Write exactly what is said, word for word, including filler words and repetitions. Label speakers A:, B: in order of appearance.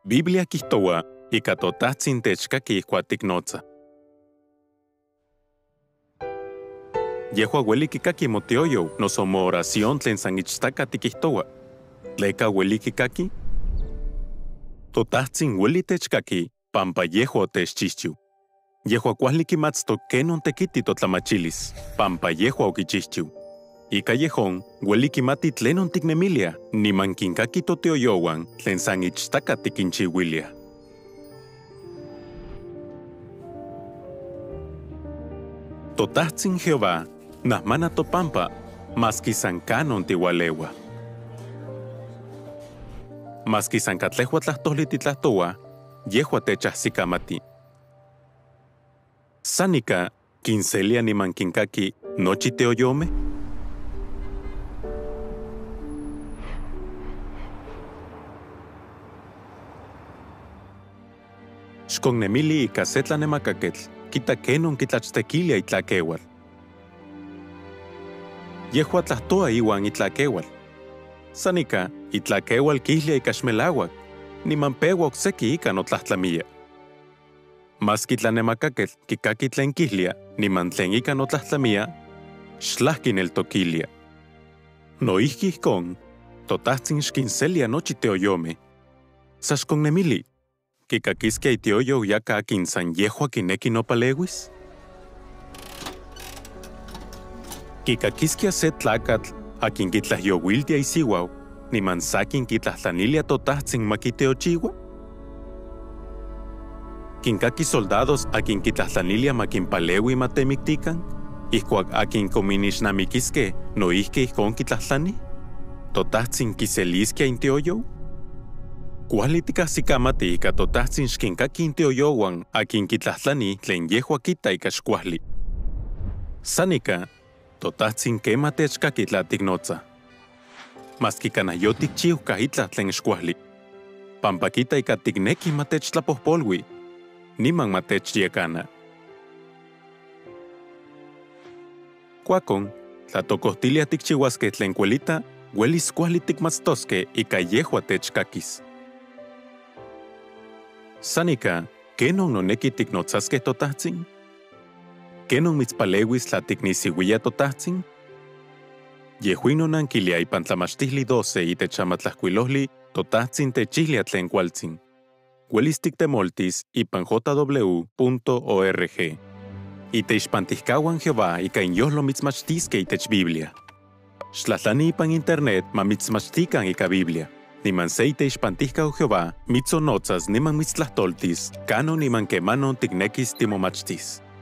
A: Biblia kijtoa ika totajtzin techkaki ijkuak tiknotza. Yehua ueli kikaki motioyo noso mooración tlen san ichtaka tikijtoa. Tleka ueli kikaki? Totajtzin ueli techkaki pampa yehua techchixchiu. Yehua kuali kimatsto kenon tekiti totlamachilis, pampa yehua okichixchiu. Ika yehon, ueli kimati tlenon tiknemilia, niman kinkaki totioyowan tlen san ichtaka tikinchiuilia. Totajtzin Jehová, nahmana topampa, maski san kanon tiwalewa. Maski san katlehua tlahtoli titlahtoa, yehua techahsikamati. Sanika, kinselia niman kinkaki nochi teoyome? Xkonnemili ika se tlanemakaketl, kita kenon kitlachtekilia itlakeual. Yehua tlahtoa iwan itlakeual. Sanika, itlakeual kihlia ika xmelauak, niman pewa okseki ika notlahtlamia. Maski tlanemakaketl kikaki tlen kihlia, niman tlen ika notlahtlamia, xlahki neltokilia. Noihki ijkon, totajtzin xkinselia nochi teoyome. Sa xkonnemili, kikakiskia itioyo yaka akin san yehua kineki nopaleuis? Kikakiskia se tlakatl akin kitlahyowiltia isiuau, niman sakin kitlahtanilia totajtzin makiteochiwa? Kinkaki soldados akin kitlahtanilia makinpaleui matemiktikan, ijkuak akin kominixnamikiske noihki ijkon kitlahtlani? Totajtzin kiseliskia intioyo? Kuali tikahsikamati ika totajtzin xkinkaki intioyowan akin kitlahtlani tlen yehua kita ika xkuali. Sanika, totajtzin kema techkaki tla tiknotza. Maski kanah yotikchiuka itlah tlen xkuali. Pampa kita ika tikneki matechtlapojpolui, niman matechyekana. Kuakon, tla tokohtilia tikchiuaske tlen kuelita, uelis kuali tikmatstoske ika yehua techkakis. Sanika, kenon noneki tiknotzaske totajtzin? Kenon mitzpaleuis tla tiknisiuia totajtzin? Yehuin onankilia ipan tlamachtihli doce itech amatlajkuilohli totajtzin techihlia tlen kualtzin. Uelis tiktemoltis ipan j w punto org. Iteixpantihkawan Jehová ika inyohlo mitzmachtiske itech Biblia. Xtlatlani ipan internet ma mitzmachtikan ika Biblia. Niman se iteixpantihkau Jehová mitzonotzas niman mitztlahtoltis, kanon niman kemanon tiknekis timomachtis.